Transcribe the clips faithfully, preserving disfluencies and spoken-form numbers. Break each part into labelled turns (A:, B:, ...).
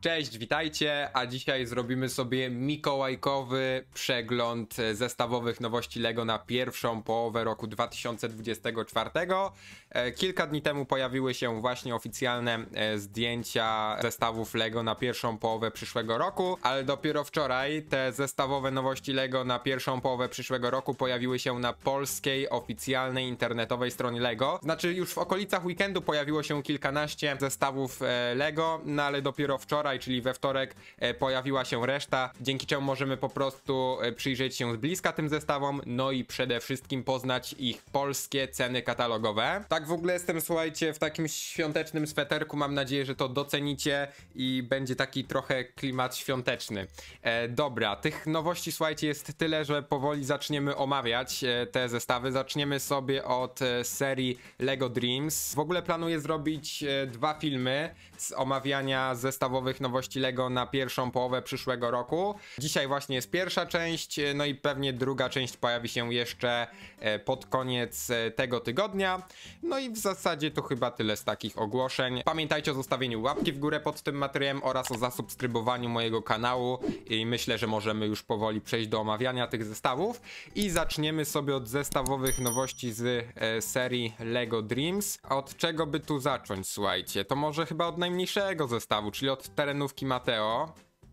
A: Cześć, witajcie, a dzisiaj zrobimy sobie mikołajkowy przegląd zestawowych nowości LEGO na pierwszą połowę roku dwa tysiące dwudziestego czwartego. Kilka dni temu pojawiły się właśnie oficjalne zdjęcia zestawów LEGO na pierwszą połowę przyszłego roku, ale dopiero wczoraj te zestawowe nowości LEGO na pierwszą połowę przyszłego roku pojawiły się na polskiej oficjalnej internetowej stronie LEGO. Znaczy już w okolicach weekendu pojawiło się kilkanaście zestawów LEGO, no ale dopiero wczoraj, czyli we wtorek, pojawiła się reszta, dzięki czemu możemy po prostu przyjrzeć się z bliska tym zestawom, no i przede wszystkim poznać ich polskie ceny katalogowe. Tak w ogóle jestem, słuchajcie, w takim świątecznym sweterku, mam nadzieję, że to docenicie i będzie taki trochę klimat świąteczny. E, dobra, tych nowości, słuchajcie, jest tyle, że powoli zaczniemy omawiać e, te zestawy. Zaczniemy sobie od e, serii LEGO Dreams. W ogóle planuję zrobić e, dwa filmy z omawiania zestawowych nowości LEGO na pierwszą połowę przyszłego roku. Dzisiaj właśnie jest pierwsza część, no i pewnie druga część pojawi się jeszcze pod koniec tego tygodnia. No i w zasadzie to chyba tyle z takich ogłoszeń. Pamiętajcie o zostawieniu łapki w górę pod tym materiałem oraz o zasubskrybowaniu mojego kanału i myślę, że możemy już powoli przejść do omawiania tych zestawów i zaczniemy sobie od zestawowych nowości z serii LEGO Dreams. A od czego by tu zacząć, słuchajcie? To może chyba od najmniejszego zestawu, czyli od terenówki Mateo.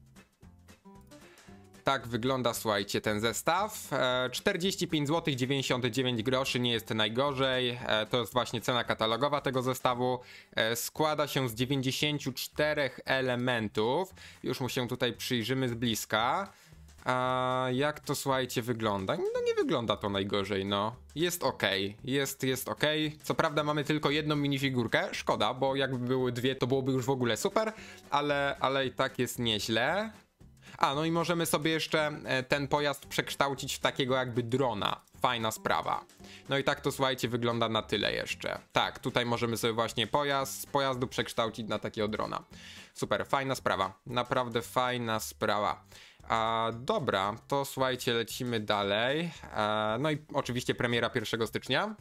A: Tak wygląda, słuchajcie, ten zestaw. E, czterdzieści pięć złotych dziewięćdziesiąt dziewięć groszy, nie jest najgorzej. E, to jest właśnie cena katalogowa tego zestawu. E, składa się z dziewięćdziesięciu czterech elementów. Już mu się tutaj przyjrzymy z bliska. A jak to, słuchajcie, wygląda? No nie wygląda to najgorzej, no. Jest ok, jest, jest ok. Co prawda mamy tylko jedną minifigurkę, szkoda, bo jakby były dwie, to byłoby już w ogóle super, ale, ale i tak jest nieźle. A, no i możemy sobie jeszcze ten pojazd przekształcić w takiego jakby drona. Fajna sprawa. No i tak to, słuchajcie, wygląda na tyle jeszcze. Tak, tutaj możemy sobie właśnie pojazd z pojazdu przekształcić na takiego drona. Super, fajna sprawa. Naprawdę fajna sprawa. A, dobra, to słuchajcie, lecimy dalej. A, no i oczywiście premiera pierwszego stycznia.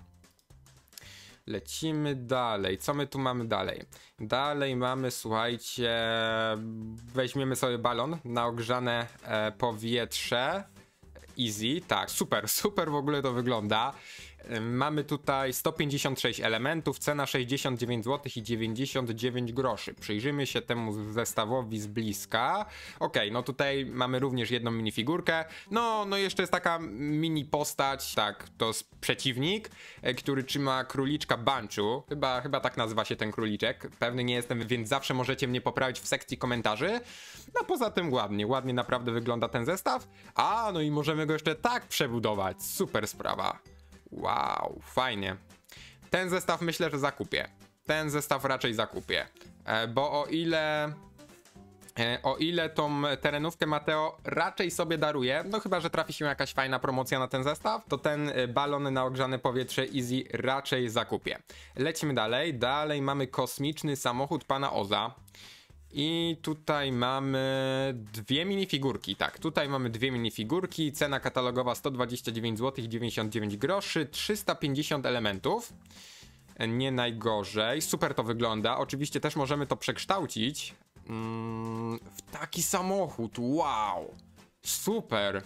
A: Lecimy dalej. Co my tu mamy dalej? Dalej mamy, słuchajcie, weźmiemy sobie balon na ogrzane e, powietrze. Easy, tak, super, super w ogóle to wygląda. Mamy tutaj sto pięćdziesiąt sześć elementów, cena sześćdziesiąt dziewięć złotych i dziewięćdziesiąt dziewięć groszy. Przyjrzymy się temu zestawowi z bliska. Ok, no tutaj mamy również jedną minifigurkę. No, no jeszcze jest taka mini postać, tak, to jest przeciwnik, który trzyma króliczka Banchu. Chyba, chyba tak nazywa się ten króliczek. Pewny nie jestem, więc zawsze możecie mnie poprawić w sekcji komentarzy. No poza tym ładnie, ładnie naprawdę wygląda ten zestaw. A, no i możemy go jeszcze tak przebudować. Super sprawa. Wow, fajnie. Ten zestaw myślę, że zakupię. Ten zestaw raczej zakupię. E, bo o ile... E, o ile tą terenówkę Mateo raczej sobie daruję, no chyba, że trafi się jakaś fajna promocja na ten zestaw, to ten balon na ogrzane powietrze Easy raczej zakupię. Lecimy dalej. Dalej mamy kosmiczny samochód pana Oza. I tutaj mamy dwie minifigurki, tak, tutaj mamy dwie minifigurki, cena katalogowa sto dwadzieścia dziewięć złotych dziewięćdziesiąt dziewięć groszy, trzysta pięćdziesiąt elementów, nie najgorzej, super to wygląda, oczywiście też możemy to przekształcić mm, w taki samochód, wow, super,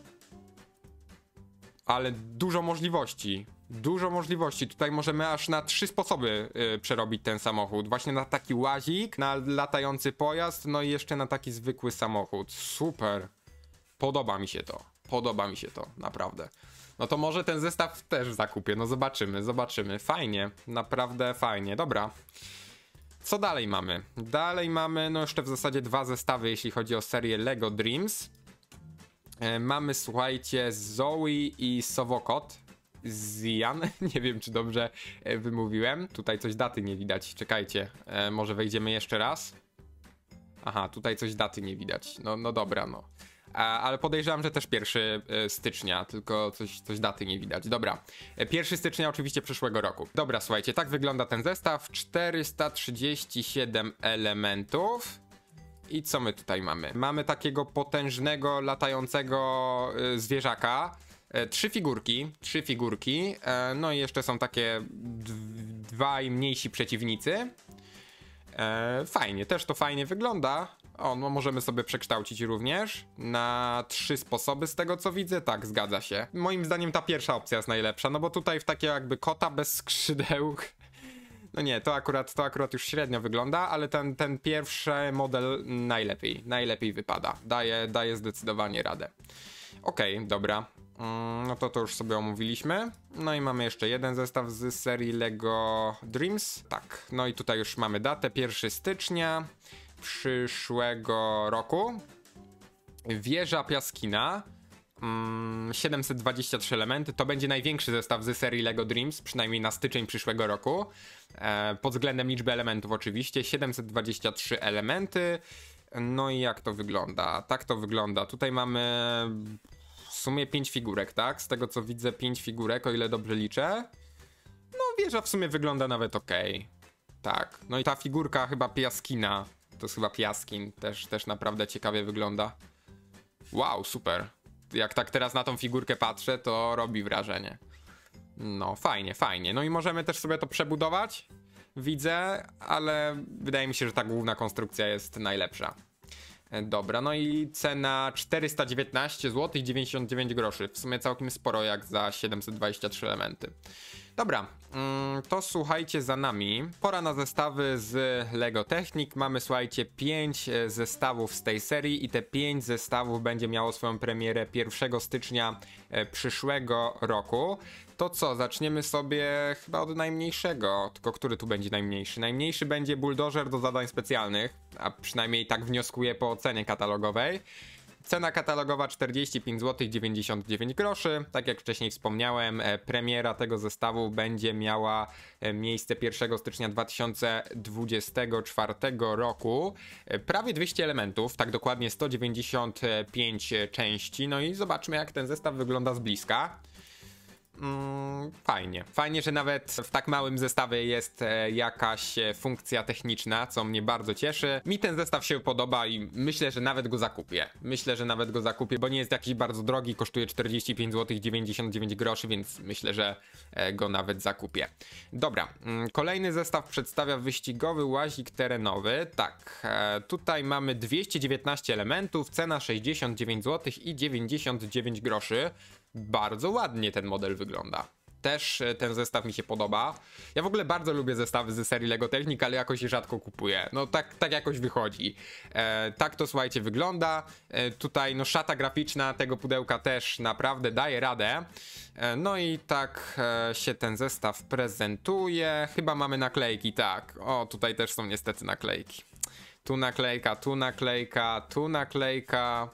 A: ale dużo możliwości. Dużo możliwości. Tutaj możemy aż na trzy sposoby yy, przerobić ten samochód. Właśnie na taki łazik, na latający pojazd, no i jeszcze na taki zwykły samochód. Super. Podoba mi się to. Podoba mi się to, naprawdę. No to może ten zestaw też zakupię. No zobaczymy, zobaczymy. Fajnie. Naprawdę fajnie. Dobra. Co dalej mamy? Dalej mamy, no jeszcze w zasadzie dwa zestawy, jeśli chodzi o serię LEGO Dreams. Yy, mamy, słuchajcie, Zoe i Sowokot. Zian, nie wiem czy dobrze wymówiłem. Tutaj coś daty nie widać, czekajcie, e, może wejdziemy jeszcze raz. Aha, tutaj coś daty nie widać, no, no dobra, no. A, ale podejrzewam, że też pierwszego stycznia, tylko coś, coś daty nie widać. Dobra, pierwszego stycznia oczywiście przyszłego roku. Dobra, słuchajcie, tak wygląda ten zestaw. czterysta trzydzieści siedem elementów. I co my tutaj mamy? Mamy takiego potężnego, latającego y, zwierzaka. Trzy figurki, trzy figurki, no i jeszcze są takie dwaj mniejsi przeciwnicy. Fajnie, też to fajnie wygląda. O, no możemy sobie przekształcić również na trzy sposoby z tego co widzę. Tak, zgadza się. Moim zdaniem ta pierwsza opcja jest najlepsza, no bo tutaj w takie jakby kota bez skrzydeł. No nie, to akurat, to akurat już średnio wygląda, ale ten, ten pierwszy model najlepiej, najlepiej wypada. Daje, daje zdecydowanie radę. Okej, okay, dobra. No to to już sobie omówiliśmy. No i mamy jeszcze jeden zestaw z serii LEGO Dreams. Tak, no i tutaj już mamy datę, pierwszego stycznia przyszłego roku. Wieża Piaskina. siedemset dwadzieścia trzy elementy, to będzie największy zestaw z serii LEGO Dreams, przynajmniej na styczeń przyszłego roku. E, pod względem liczby elementów oczywiście, siedemset dwadzieścia trzy elementy. No i jak to wygląda? Tak to wygląda. Tutaj mamy w sumie pięć figurek, tak? Z tego co widzę pięć figurek, o ile dobrze liczę. No wieża w sumie wygląda nawet ok. Tak, no i ta figurka chyba Piaskina, to jest chyba Piaskin, też, też naprawdę ciekawie wygląda. Wow, super. Jak tak teraz na tą figurkę patrzę, to robi wrażenie. No, fajnie, fajnie. No i możemy też sobie to przebudować, widzę, ale wydaje mi się, że ta główna konstrukcja jest najlepsza. Dobra, no i cena czterysta dziewiętnaście złotych dziewięćdziesiąt dziewięć groszy. W sumie całkiem sporo jak za siedemset dwadzieścia trzy elementy. Dobra, to słuchajcie za nami. Pora na zestawy z LEGO Technic. Mamy, słuchajcie, pięć zestawów z tej serii i te pięć zestawów będzie miało swoją premierę pierwszego stycznia przyszłego roku. To co, zaczniemy sobie chyba od najmniejszego, tylko który tu będzie najmniejszy? Najmniejszy będzie buldożer do zadań specjalnych, a przynajmniej tak wnioskuję po ocenie katalogowej. Cena katalogowa czterdzieści pięć złotych dziewięćdziesiąt dziewięć groszy. Tak jak wcześniej wspomniałem, premiera tego zestawu będzie miała miejsce pierwszego stycznia dwa tysiące dwudziestego czwartego roku. Prawie dwieście elementów, tak dokładnie sto dziewięćdziesiąt pięć części. No i zobaczmy, jak ten zestaw wygląda z bliska. Mm, fajnie. Fajnie, że nawet w tak małym zestawie jest e, jakaś e, funkcja techniczna, co mnie bardzo cieszy. Mi ten zestaw się podoba i myślę, że nawet go zakupię. Myślę, że nawet go zakupię, bo nie jest jakiś bardzo drogi, kosztuje czterdzieści pięć złotych dziewięćdziesiąt dziewięć groszy, więc myślę, że e, go nawet zakupię. Dobra, mm, kolejny zestaw przedstawia wyścigowy łazik terenowy. Tak, e, tutaj mamy dwieście dziewiętnaście elementów, cena sześćdziesiąt dziewięć złotych i dziewięćdziesiąt dziewięć groszy. Bardzo ładnie ten model wygląda. Też ten zestaw mi się podoba. Ja w ogóle bardzo lubię zestawy ze serii LEGO Technic, ale jakoś je rzadko kupuję. No tak, tak jakoś wychodzi. E, tak to, słuchajcie, wygląda. E, tutaj no szata graficzna tego pudełka też naprawdę daje radę. E, no i tak e, się ten zestaw prezentuje. Chyba mamy naklejki, tak. O, tutaj też są niestety naklejki. Tu naklejka, tu naklejka, tu naklejka.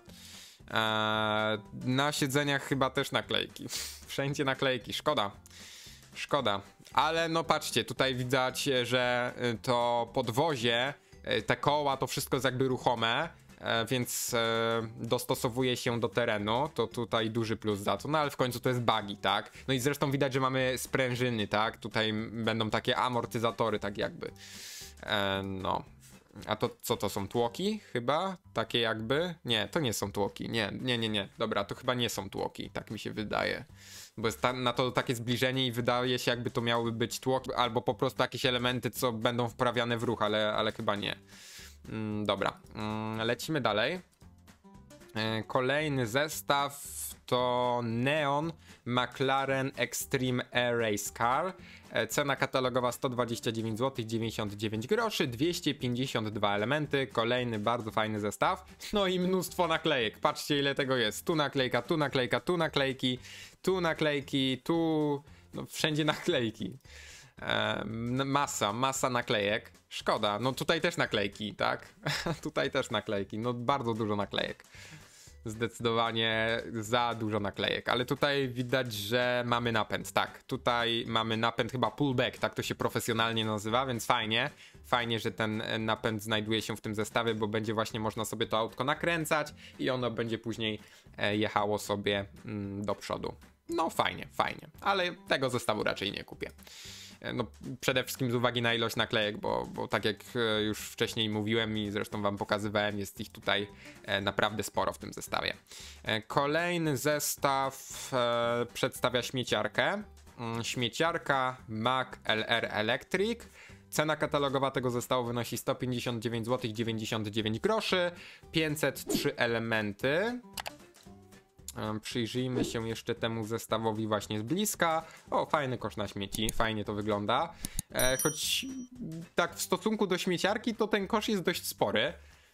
A: Eee, na siedzeniach chyba też naklejki. Wszędzie naklejki, szkoda. Szkoda. Ale no patrzcie, tutaj widać, że to podwozie, te koła, to wszystko jest jakby ruchome, więc dostosowuje się do terenu. To tutaj duży plus za to. No ale w końcu to jest buggy, tak? No i zresztą widać, że mamy sprężyny, tak? Tutaj będą takie amortyzatory, tak jakby. Eee, no. A to co to są, tłoki chyba? Takie jakby? Nie, to nie są tłoki. Nie, nie, nie, nie. Dobra, to chyba nie są tłoki, tak mi się wydaje. Bo jest ta, na to takie zbliżenie i wydaje się, jakby to miały być tłoki, albo po prostu jakieś elementy, co będą wprawiane w ruch, ale, ale chyba nie. Mm, dobra, mm, lecimy dalej. E, kolejny zestaw to Neon McLaren Extreme Air Race Car. Cena katalogowa sto dwadzieścia dziewięć złotych dziewięćdziesiąt dziewięć groszy, dwieście pięćdziesiąt dwa elementy, kolejny bardzo fajny zestaw. No i mnóstwo naklejek, patrzcie ile tego jest. Tu naklejka, tu naklejka, tu naklejki, tu naklejki, tu... no wszędzie naklejki. E, masa, masa naklejek. Szkoda, no tutaj też naklejki, tak? Tutaj też naklejki, no bardzo dużo naklejek. Zdecydowanie za dużo naklejek, ale tutaj widać, że mamy napęd, tak, tutaj mamy napęd chyba pullback, tak to się profesjonalnie nazywa, więc fajnie, fajnie, że ten napęd znajduje się w tym zestawie, bo będzie właśnie można sobie to autko nakręcać i ono będzie później jechało sobie do przodu. No fajnie, fajnie, ale tego zestawu raczej nie kupię. No, przede wszystkim z uwagi na ilość naklejek, bo, bo tak jak już wcześniej mówiłem i zresztą wam pokazywałem, jest ich tutaj naprawdę sporo w tym zestawie. Kolejny zestaw przedstawia śmieciarkę. Śmieciarka Mack L R Electric. Cena katalogowa tego zestawu wynosi sto pięćdziesiąt dziewięć złotych dziewięćdziesiąt dziewięć groszy. pięćset trzy elementy. Przyjrzyjmy się jeszcze temu zestawowi właśnie z bliska. O, fajny kosz na śmieci, fajnie to wygląda. E, choć tak w stosunku do śmieciarki to ten kosz jest dość spory.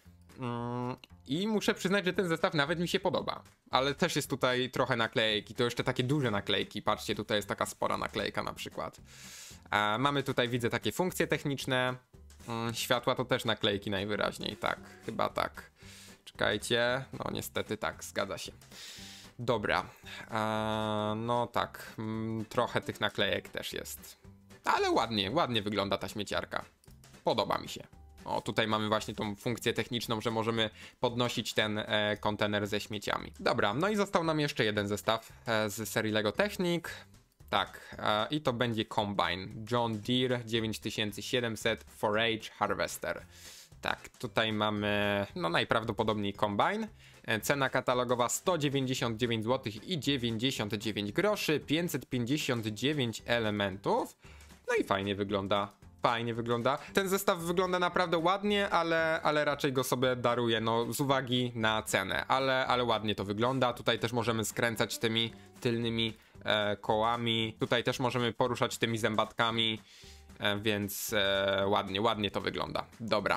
A: Mm, I muszę przyznać, że ten zestaw nawet mi się podoba. Ale też jest tutaj trochę naklejek i to jeszcze takie duże naklejki. Patrzcie, tutaj jest taka spora naklejka na przykład. E, mamy tutaj, widzę, takie funkcje techniczne. Mm, światła to też naklejki najwyraźniej, tak, chyba tak. Czekajcie, no niestety tak, zgadza się. Dobra, eee, no tak, mm, trochę tych naklejek też jest. Ale ładnie, ładnie wygląda ta śmieciarka. Podoba mi się. O, tutaj mamy właśnie tą funkcję techniczną, że możemy podnosić ten e, kontener ze śmieciami. Dobra, no i został nam jeszcze jeden zestaw e, z serii LEGO Technic. Tak, e, i to będzie Combine. John Deere dziewięć tysięcy siedemset Forage Harvester. Tak, tutaj mamy no najprawdopodobniej Combine. Cena katalogowa sto dziewięćdziesiąt dziewięć złotych i dziewięćdziesiąt dziewięć groszy, pięćset pięćdziesiąt dziewięć elementów. No i fajnie wygląda. Fajnie wygląda. Ten zestaw wygląda naprawdę ładnie, ale, ale raczej go sobie daruję, no z uwagi na cenę. Ale, ale ładnie to wygląda. Tutaj też możemy skręcać tymi tylnymi e, kołami. Tutaj też możemy poruszać tymi zębatkami, e, więc e, ładnie, ładnie to wygląda. Dobra.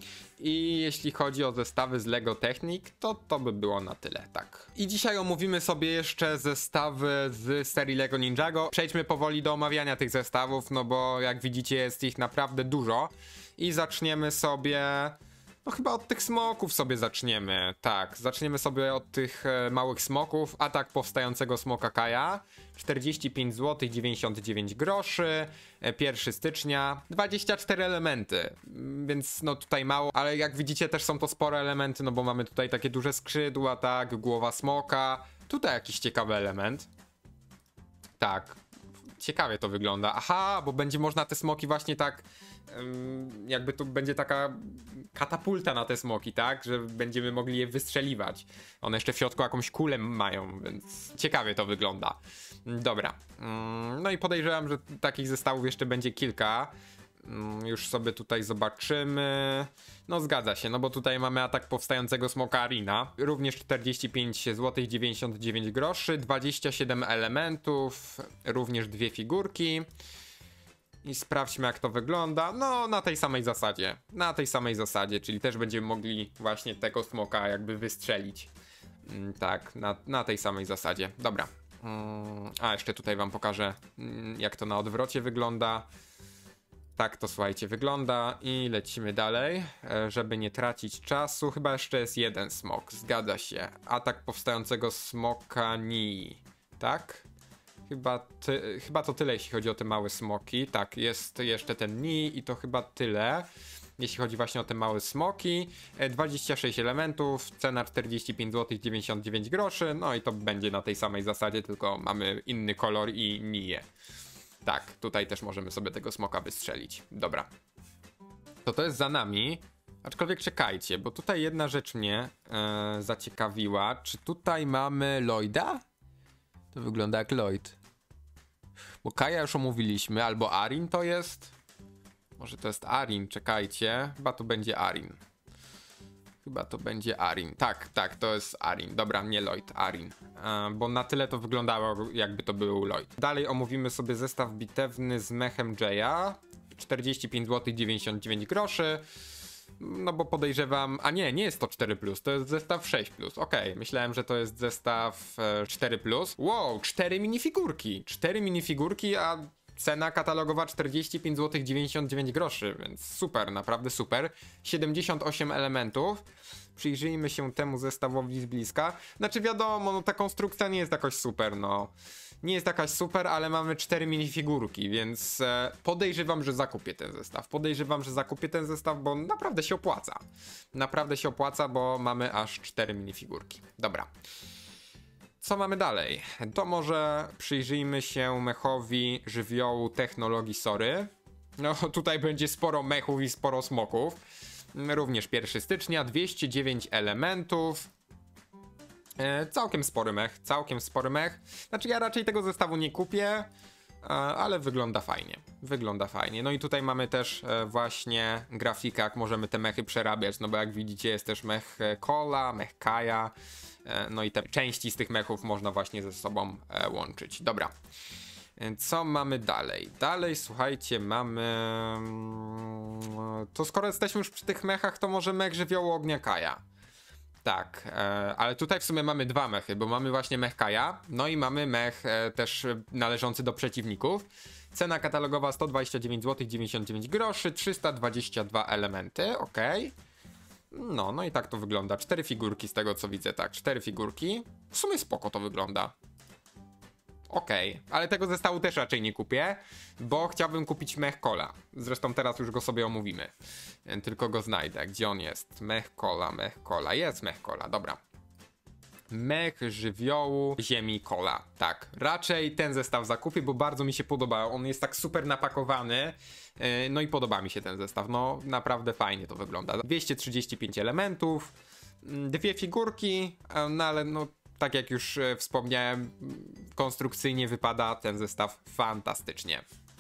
A: I jeśli chodzi o zestawy z LEGO Technic, to to by było na tyle, tak. I dzisiaj omówimy sobie jeszcze zestawy z serii LEGO Ninjago. Przejdźmy powoli do omawiania tych zestawów, no bo jak widzicie jest ich naprawdę dużo. I zaczniemy sobie... No chyba od tych smoków sobie zaczniemy, tak. Zaczniemy sobie od tych e, małych smoków. Atak powstającego smoka Kaja. czterdzieści pięć złotych dziewięćdziesiąt dziewięć groszy. E, pierwszego stycznia. dwadzieścia cztery elementy. Więc no tutaj mało, ale jak widzicie też są to spore elementy, no bo mamy tutaj takie duże skrzydła, tak. Głowa smoka. Tutaj jakiś ciekawy element. Tak. Ciekawie to wygląda. Aha, bo będzie można te smoki właśnie tak... jakby tu będzie taka katapulta na te smoki, tak? Że będziemy mogli je wystrzeliwać. One jeszcze w środku jakąś kulę mają, więc ciekawie to wygląda. Dobra. No i podejrzewam, że takich zestawów jeszcze będzie kilka. Już sobie tutaj zobaczymy. No zgadza się, no bo tutaj mamy atak powstającego smoka Arina. Również czterdzieści pięć złotych dziewięćdziesiąt dziewięć groszy, dwadzieścia siedem elementów, również dwie figurki. I sprawdźmy jak to wygląda. No na tej samej zasadzie. Na tej samej zasadzie, czyli też będziemy mogli właśnie tego smoka jakby wystrzelić. Tak, na, na tej samej zasadzie. Dobra. A jeszcze tutaj wam pokażę jak to na odwrocie wygląda. Tak to słuchajcie wygląda i lecimy dalej, żeby nie tracić czasu. Chyba jeszcze jest jeden smok, zgadza się. Atak powstającego smoka Nii, tak? Chyba, ty, chyba to tyle jeśli chodzi o te małe smoki. Tak, jest jeszcze ten Nii i to chyba tyle. Jeśli chodzi właśnie o te małe smoki. dwadzieścia sześć elementów, cena czterdzieści pięć złotych dziewięćdziesiąt dziewięć groszy. No i to będzie na tej samej zasadzie, tylko mamy inny kolor i Niję. Tak, tutaj też możemy sobie tego smoka wystrzelić. Dobra. To to jest za nami. Aczkolwiek czekajcie, bo tutaj jedna rzecz mnie e, zaciekawiła. Czy tutaj mamy Lloyda? To wygląda jak Lloyd. Bo Kaja już omówiliśmy, albo Arin to jest? Może to jest Arin, czekajcie. Chyba to będzie Arin. Chyba to będzie Arin. Tak, tak, to jest Arin. Dobra, nie Lloyd, Arin. E, bo na tyle to wyglądało, jakby to był Lloyd. Dalej omówimy sobie zestaw bitewny z mechem Jaya. czterdzieści pięć złotych dziewięćdziesiąt dziewięć groszy. No bo podejrzewam... A nie, nie jest to cztery plus, to jest zestaw sześć plus. Okej, okay, myślałem, że to jest zestaw e, cztery plus. Wow, cztery minifigurki. cztery minifigurki, a cena katalogowa czterdzieści pięć złotych dziewięćdziesiąt dziewięć groszy, więc super, naprawdę super. siedemdziesiąt osiem elementów. Przyjrzyjmy się temu zestawowi z bliska. Znaczy wiadomo, no ta konstrukcja nie jest jakoś super, no. Nie jest jakaś super, ale mamy cztery minifigurki, więc e, podejrzewam, że zakupię ten zestaw. Podejrzewam, że zakupię ten zestaw, bo naprawdę się opłaca. Naprawdę się opłaca, bo mamy aż cztery minifigurki. Dobra. Co mamy dalej? To może przyjrzyjmy się mechowi żywiołu technologii Sory. No tutaj będzie sporo mechów i sporo smoków. Również pierwszego stycznia, dwieście dziewięć elementów. E, całkiem spory mech, całkiem spory mech. Znaczy ja raczej tego zestawu nie kupię, ale wygląda fajnie, wygląda fajnie. No i tutaj mamy też właśnie grafikę, jak możemy te mechy przerabiać, no bo jak widzicie jest też mech Cola, mech Kaja, no i te części z tych mechów można właśnie ze sobą łączyć. Dobra, co mamy dalej? Dalej, słuchajcie, mamy... To skoro jesteśmy już przy tych mechach, to może mech Żywiołu Ognia Kaja. Tak, e, ale tutaj w sumie mamy dwa mechy, bo mamy właśnie mech Kaja, no i mamy mech e, też należący do przeciwników. Cena katalogowa sto dwadzieścia dziewięć złotych dziewięćdziesiąt dziewięć groszy, trzysta dwadzieścia dwa elementy, ok. No, no i tak to wygląda. Cztery figurki z tego co widzę, tak, cztery figurki. W sumie spoko to wygląda. Okej, okay. Ale tego zestawu też raczej nie kupię, bo chciałbym kupić mech Cola. Zresztą teraz już go sobie omówimy. Tylko go znajdę. Gdzie on jest? Mech Cola, mech Cola. Jest mech Cola, dobra. Mech Żywiołu Ziemi Cola. Tak, raczej ten zestaw zakupię, bo bardzo mi się podoba. On jest tak super napakowany. No i podoba mi się ten zestaw. No naprawdę fajnie to wygląda. dwieście trzydzieści pięć elementów. Dwie figurki, no ale no... Tak jak już wspomniałem, konstrukcyjnie wypada ten zestaw fantastycznie.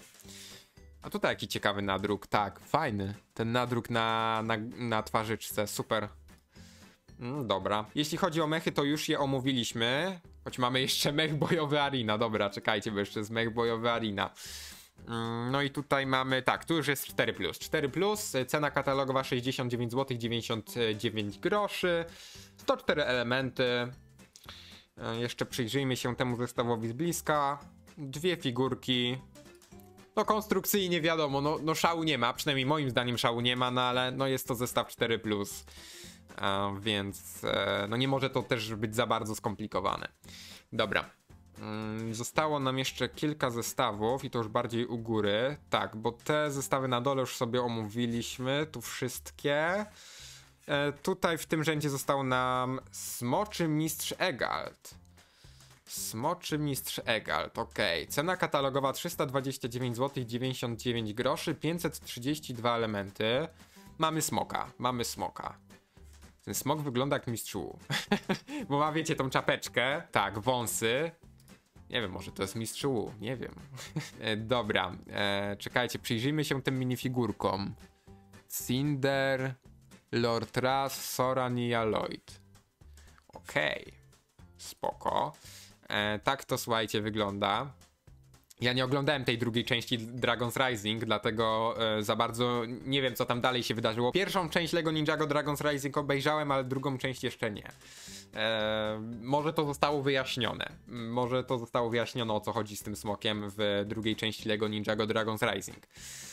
A: A tutaj jaki ciekawy nadruk, tak, fajny. Ten nadruk na, na, na twarzyczce, super. Mm, dobra, jeśli chodzi o mechy, to już je omówiliśmy. Choć mamy jeszcze mech bojowy Arena, dobra, czekajcie, bo jeszcze jest mech bojowy Arena. Mm, no i tutaj mamy, tak, tu już jest cztery plus. cztery plus, cena katalogowa sześćdziesiąt dziewięć złotych dziewięćdziesiąt dziewięć groszy, sto cztery elementy. Jeszcze przyjrzyjmy się temu zestawowi z bliska. Dwie figurki. No konstrukcyjnie wiadomo, no, no szału nie ma, przynajmniej moim zdaniem szału nie ma, no ale no jest to zestaw cztery plus. Uh, więc uh, no nie może to też być za bardzo skomplikowane. Dobra. Um, zostało nam jeszcze kilka zestawów i to już bardziej u góry. Tak, bo te zestawy na dole już sobie omówiliśmy, tu wszystkie. E, tutaj w tym rzędzie został nam Smoczy Mistrz Egalt. Smoczy Mistrz Egalt, ok. Cena katalogowa trzysta dwadzieścia dziewięć złotych dziewięćdziesiąt dziewięć groszy, pięćset trzydzieści dwa elementy. Mamy smoka, mamy smoka. Ten smok wygląda jak mistrz Wu. Bo ma, wiecie, tą czapeczkę. Tak, wąsy. Nie wiem, może to jest mistrz Wu, nie wiem. e, dobra, e, czekajcie, przyjrzyjmy się tym minifigurkom. Cinder... Lord Ras, Soran i Aloyd. Okej. Okay. Spoko. E, tak to, słuchajcie, wygląda. Ja nie oglądałem tej drugiej części Dragon's Rising, dlatego e, za bardzo nie wiem, co tam dalej się wydarzyło. Pierwszą część Lego Ninjago Dragon's Rising obejrzałem, ale drugą część jeszcze nie. E, może to zostało wyjaśnione. Może to zostało wyjaśnione, o co chodzi z tym smokiem w drugiej części Lego Ninjago Dragon's Rising.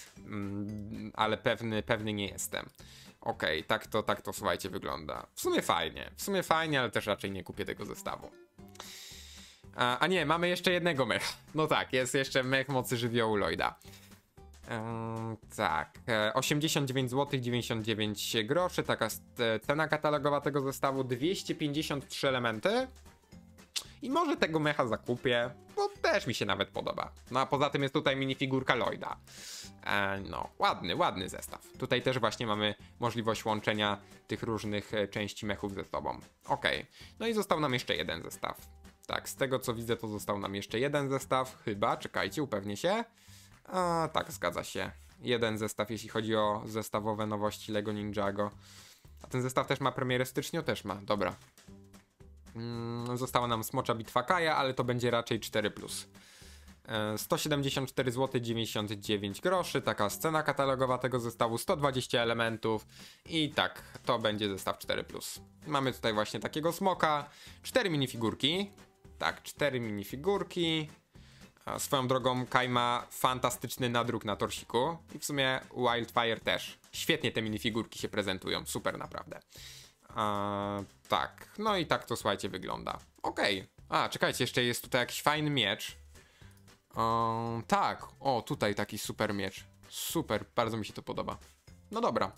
A: Mm, ale pewny, pewny nie jestem. Okej, okay, tak to, tak to, słuchajcie, wygląda. W sumie fajnie, w sumie fajnie, ale też raczej nie kupię tego zestawu. A, a nie, mamy jeszcze jednego mecha. No tak, jest jeszcze mech Mocy Żywiołu Lloyda. Ehm, tak, osiemdziesiąt dziewięć złotych dziewięćdziesiąt dziewięć groszy, taka cena katalogowa tego zestawu, dwieście pięćdziesiąt trzy elementy. I może tego mecha zakupię, bo też mi się nawet podoba. No a poza tym jest tutaj minifigurka Lloyda. E, no, ładny, ładny zestaw. Tutaj też właśnie mamy możliwość łączenia tych różnych części mechów ze sobą. Okej, okay. No i został nam jeszcze jeden zestaw. Tak, z tego co widzę, to został nam jeszcze jeden zestaw, chyba, czekajcie, upewnię się. A, tak, zgadza się. Jeden zestaw, jeśli chodzi o zestawowe nowości Lego Ninjago. A ten zestaw też ma premierę w styczniu? Też ma, dobra. Mm, została nam Smocza Bitwa Kaja, ale to będzie raczej cztery plus. sto siedemdziesiąt cztery złote dziewięćdziesiąt dziewięć groszy, taka scena katalogowa tego zestawu, sto dwadzieścia elementów i tak, to będzie zestaw cztery plus. Mamy tutaj właśnie takiego smoka, cztery minifigurki, tak, cztery minifigurki. A swoją drogą Kai ma fantastyczny nadruk na torsiku i w sumie Wildfire też. Świetnie te minifigurki się prezentują, super naprawdę. Eee, tak, no i tak to, słuchajcie, wygląda. Okej, okay. A czekajcie, jeszcze jest tutaj jakiś fajny miecz. Eee, tak, o tutaj taki super miecz. Super, bardzo mi się to podoba. No dobra.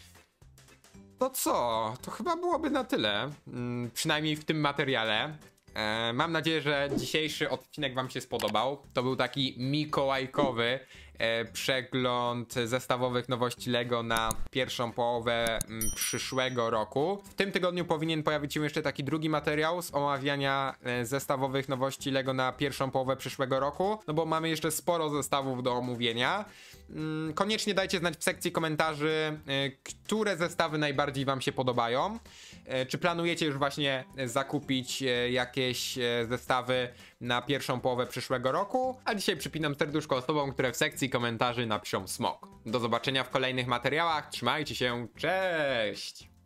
A: To co? To chyba byłoby na tyle. Hmm, przynajmniej w tym materiale. Eee, mam nadzieję, że dzisiejszy odcinek wam się spodobał. To był taki mikołajkowy e, przegląd zestawowych nowości LEGO na pierwszą połowę m, przyszłego roku. W tym tygodniu powinien pojawić się jeszcze taki drugi materiał z omawiania e, zestawowych nowości LEGO na pierwszą połowę przyszłego roku, no bo mamy jeszcze sporo zestawów do omówienia. Mm, koniecznie dajcie znać w sekcji komentarzy, e, które zestawy najbardziej wam się podobają. E, czy planujecie już właśnie zakupić e, jakieś e, zestawy na pierwszą połowę przyszłego roku? A dzisiaj przypinam serduszko osobom, które w sekcji komentarzy napiszą smok. Do zobaczenia w kolejnych materiałach, trzymajcie się, cześć!